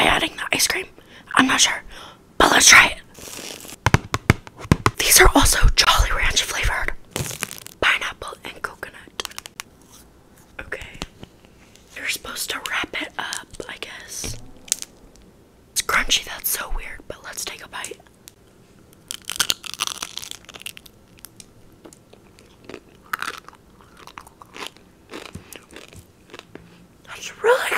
by adding the ice cream. I'm not sure, but let's try it. These are also Jolly Ranch flavored. Pineapple and coconut. Okay. You're supposed to wrap it up, I guess. It's crunchy, that's so weird, but let's take a bite. That's really